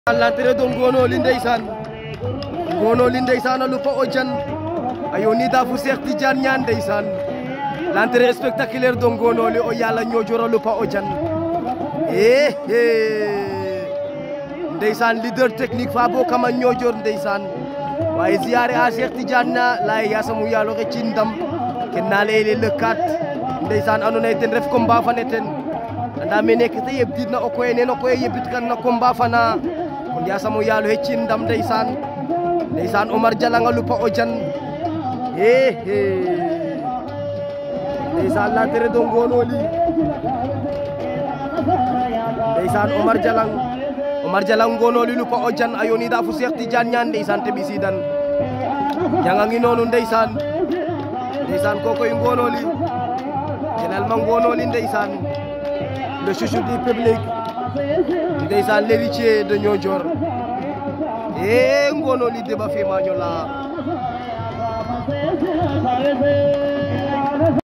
L'entrée de Ngono Lindeysan Lupa Ojan ayoni da fu Cheikh Tidiane Niane ndeysaan l'entrée spectaculaire de Ngono li o yalla ñojoro Lupa Ojan ndeysaan leader technique fa bo kama ñojor ndeysaan waye ziaré a Cheikh Tidiane na lay yasamu yalo ke ci ndam ken na lele le 4 ndeysaan anone ten ref combat fa neten anda me nek te yeb dina o koy ne no koy yebit kan na combat fa na kon yasamu yalo he ci ndam ndeysaan Omar Jalanga Lupa Ojan ndeysaan l'entrée de Ngono li ndeysaan Omar Jalang Ngono li Lupa Ojan ayoni da fu Cheikh Tidiane Niane ndeysaan te bisidan janga ngi nonu ndeysaan kokoy Ngono li kenal ma Ngono li ndeysaan le chouchou du public ndeysaan l'héritier de Niodior Ngono li deba fe ma ñola